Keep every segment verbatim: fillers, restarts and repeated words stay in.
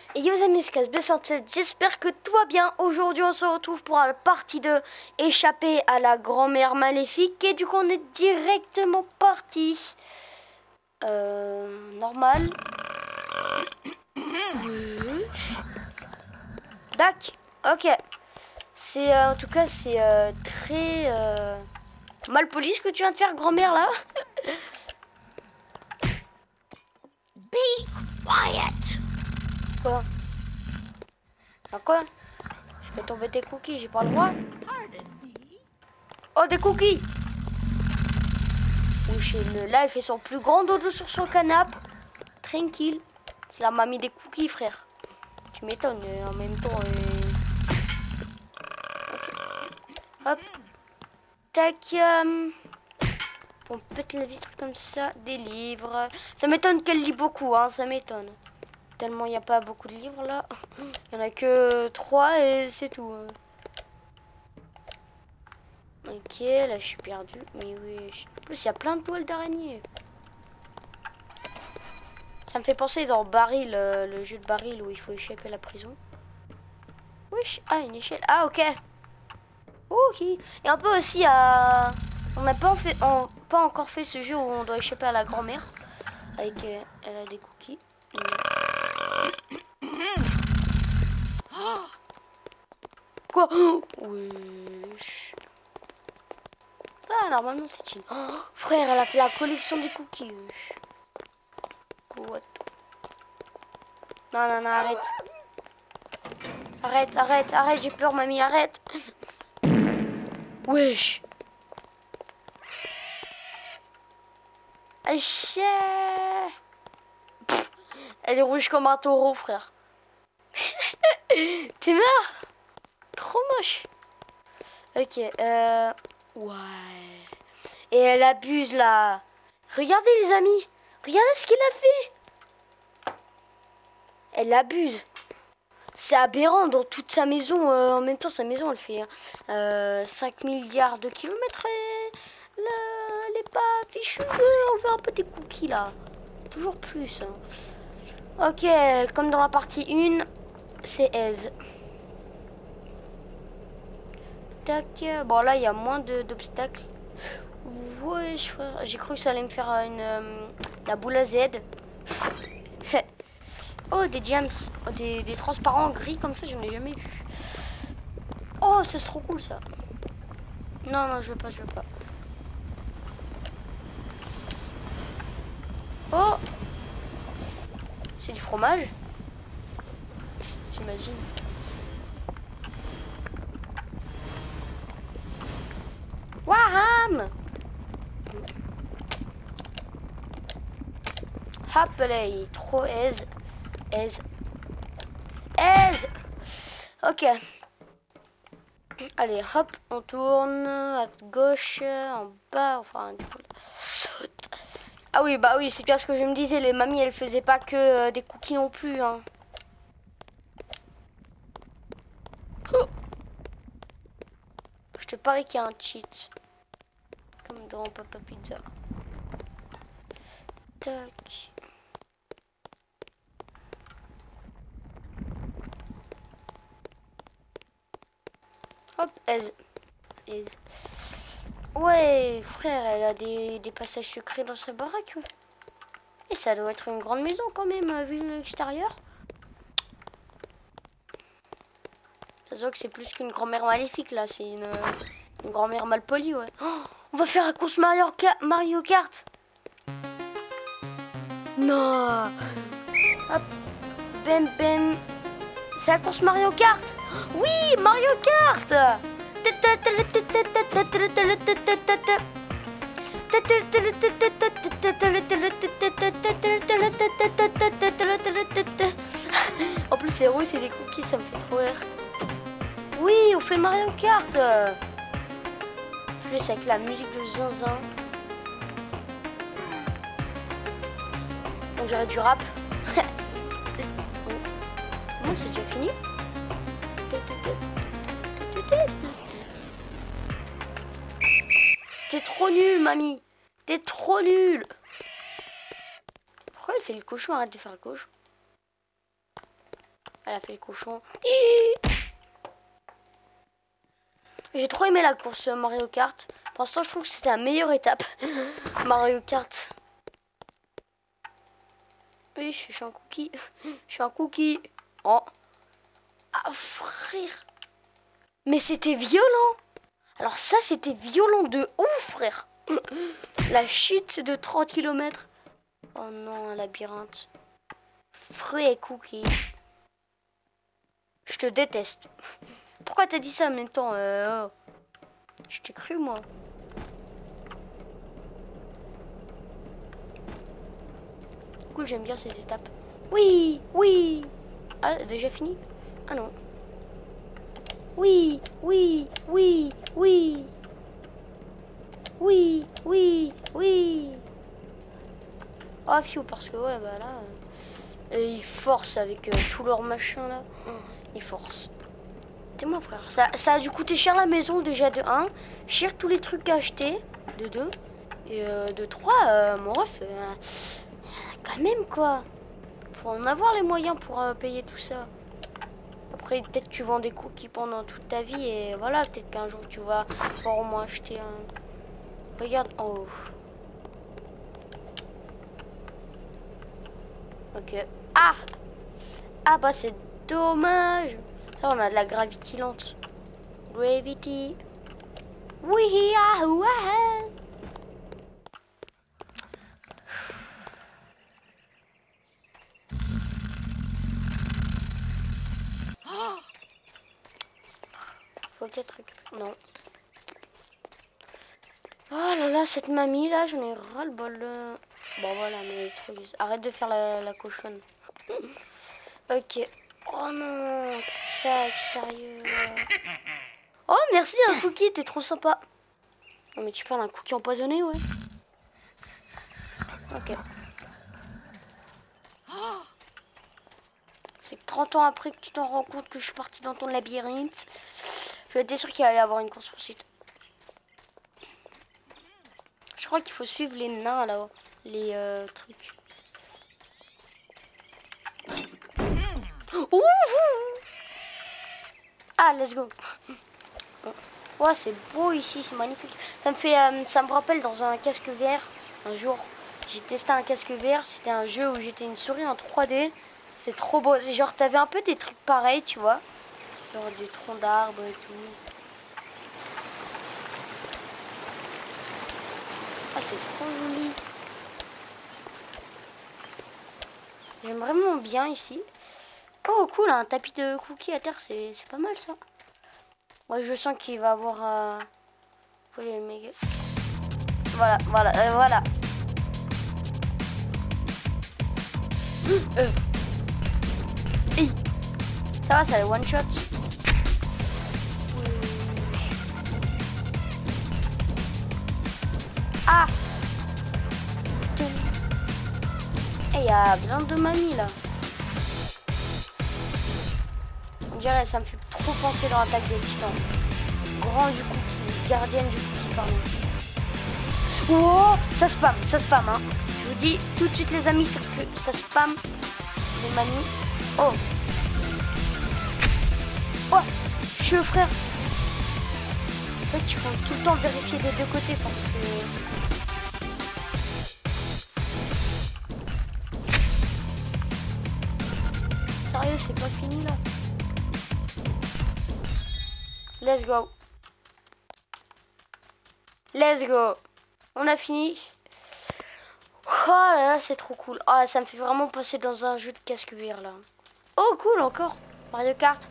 Et yo les amis, c'est B cent sept, j'espère que tout va bien. Aujourd'hui on se retrouve pour la partie deux, échapper à la grand-mère maléfique. Et du coup on est directement parti. Euh, normal. Oui. Dac, ok. C'est euh, en tout cas c'est euh, très euh, mal poli ce que tu viens de faire, grand-mère là. Be quiet. Quoi? Ah quoi? Je fais tomber tes cookies, j'ai pas le droit. Oh, des cookies! Oui, là, elle fait son plus grand dodo sur son canapé. Tranquille. C'est la mamie des cookies, frère. Tu m'étonnes, en même temps. Euh... Okay. Hop. Tac. Euh... On pète la vitre comme ça. Des livres. Ça m'étonne qu'elle lit beaucoup, hein. Ça m'étonne. Tellement il n'y a pas beaucoup de livres, là. Il n'y en a que trois et c'est tout. Ok, là, je suis perdue. Mais oui. En plus, il y a plein de toiles d'araignée. Ça me fait penser dans Baril, le, le jeu de Baril où il faut échapper à la prison. Oui, ah, une échelle. Ah, ok. Ok. Et un peu aussi à... On n'a pas, fait... on... pas encore fait ce jeu où on doit échapper à la grand-mère. Avec... Euh... Elle a des cookies. Quoi? Oui. Ah, normalement, c'est une... Oh, frère, elle a fait la collection des cookies. What? Non, non, non, arrête. Arrête, arrête, arrête, j'ai peur, mamie, arrête. Wesh. Aïe. Elle est rouge comme un taureau, frère. T'es mort? Trop moche. Ok, euh... ouais. Et elle abuse, là. Regardez, les amis. Regardez ce qu'elle a fait. Elle abuse. C'est aberrant dans toute sa maison. Euh, en même temps, sa maison, elle fait euh, cinq milliards de kilomètres. Et là, elle est pas fichue. On veut un peu des cookies, là. Toujours plus. Hein. Ok, comme dans la partie un, c'est aise. Tac. Bon, là, il y a moins d'obstacles. Ouais, j'ai cru que ça allait me faire une, euh, la boule à Z. Oh, des gems. Oh, des, des transparents gris comme ça, je n'en ai jamais vu. Oh, c'est trop cool, ça. Non, non, je veux pas, je veux pas. Oh, c'est du fromage. T'imagines? Waham! Hop là, il est trop aise. Aise. Aise! Ok. Allez, hop, on tourne à gauche, en bas, enfin... Ah oui, bah oui, c'est bien ce que je me disais, les mamies, elles faisaient pas que euh, des cookies non plus, hein. Oh, je te parie qu'il y a un cheat. Comme dans Papa Pizza. Tac. Hop, aise. Aise. Ouais, frère, elle a des, des passages secrets dans sa baraque. Et ça doit être une grande maison quand même, vu l'extérieur. Ça se voit que c'est plus qu'une grand-mère maléfique, là. C'est une, une grand-mère mal polie, ouais. Oh, on va faire la course Mario, Mario Kart. Non. Hop. Bam, bam. C'est la course Mario Kart. Oui, Mario Kart. En plus, c'est rouge, c'est des cookies, ça me fait trop rire. Oui, on fait Mario Kart. Plus avec la musique de zinzin. On dirait du rap. Bon, c'est déjà fini. T'es trop nul, mamie. T'es trop nul. Pourquoi elle fait le cochon? Arrête de faire le cochon. Elle a fait le cochon. Hi. J'ai trop aimé la course Mario Kart. Pour l'instant, je trouve que c'était la meilleure étape. Mario Kart. Oui, je suis un cookie. Je suis un cookie. Oh. Ah, frère. Mais c'était violent. Alors ça, c'était violent de ouf, frère. La chute de trente kilomètres. Oh non, un labyrinthe. Frère cookie. Je te déteste. Pourquoi t'as dit ça en même temps euh, oh. Je t'ai cru, moi. Cool, j'aime bien ces étapes. Oui, oui. Ah, déjà fini? Ah non. Oui, oui, oui, oui. Oui, oui, oui. Ah, fiou, parce que ouais, bah là... Euh, ils forcent avec euh, tout leur machin, là. Ils forcent. C'est moi, frère. Ça, ça a dû coûter cher la maison, déjà, de un. Cher tous les trucs à acheter, de deux. Et euh, de trois, euh, mon ref, euh, quand même, quoi. Faut en avoir les moyens pour euh, payer tout ça. Après, peut-être que tu vends des cookies pendant toute ta vie et voilà, peut-être qu'un jour tu vas pouvoir au moins acheter un... Regarde, oh. Ok. Ah. Ah bah c'est dommage. Ça, on a de la gravity lente. Gravity. Oui, ah, ouais. Faut peut-être récupérer. Non. Oh là là, cette mamie là, j'en ai ras le bol. Bon voilà, mais trop lisse. Arrête de faire la, la cochonne. Ok. Oh non, sac, sérieux. Oh merci un cookie, t'es trop sympa. Non mais tu parles d'un cookie empoisonné, ouais. Ok. C'est que trente ans après que tu t'en rends compte que je suis partie dans ton labyrinthe. Je étais sûre qu'il allait y avoir une course poursuite. Je crois qu'il faut suivre les nains là-haut. Les euh, trucs. Ouh. Ah, let's go. Ouais, c'est beau ici, c'est magnifique. Ça me fait, euh, ça me rappelle dans un casque V R. Un jour, j'ai testé un casque V R. C'était un jeu où j'étais une souris en trois D. C'est trop beau. Genre, t'avais un peu des trucs pareils, tu vois. Genre des troncs d'arbres et tout. Ah, c'est trop joli. J'aime vraiment bien ici. Oh, cool, un tapis de cookies à terre, c'est pas mal ça. Moi, je sens qu'il va avoir... Euh... Les méga... Voilà, voilà, euh, voilà. Euh. Hey. Ça va, ça le one shot. Ah. Et il y a plein de mamies là. On dirait, ça me fait trop penser dans l'attaque des titans. Grand du cookie, gardienne du cookie, pardon. Oh, ça spam, ça spam, hein. Je vous dis tout de suite les amis, c'est que ça spam les mamies. Oh. Oh, je suis le frère. En fait, il faut tout le temps vérifier des deux côtés parce que... Sérieux, c'est pas fini là. Let's go. Let's go. On a fini. Oh là là, c'est trop cool. Ah, ça me fait vraiment passer dans un jeu de casque V R là. Oh, cool, encore. Mario Kart.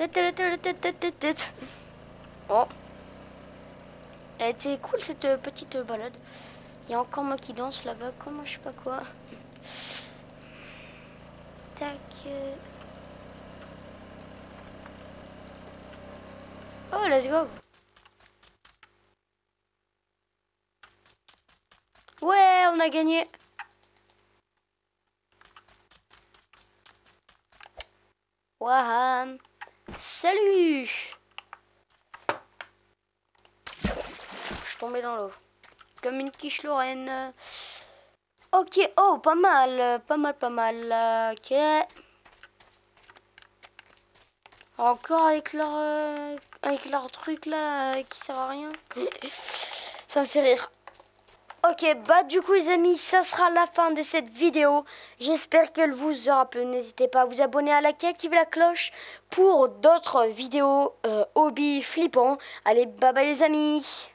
Oh. Elle était cool cette petite balade. Il y a encore moi qui danse là-bas, comme je sais pas quoi. Tac. Oh, let's go. Ouais, on a gagné. Waham. Salut. Je suis tombée dans l'eau. Comme une quiche lorraine. Ok, oh, pas mal. Pas mal, pas mal. Ok. Encore avec leur, euh, avec leur truc là euh, qui sert à rien. Ça me fait rire. Ok, bah du coup les amis, ça sera la fin de cette vidéo. J'espère qu'elle vous aura plu. N'hésitez pas à vous abonner, à liker, activer la cloche pour d'autres vidéos euh, hobby flippants. Allez, bye bye les amis.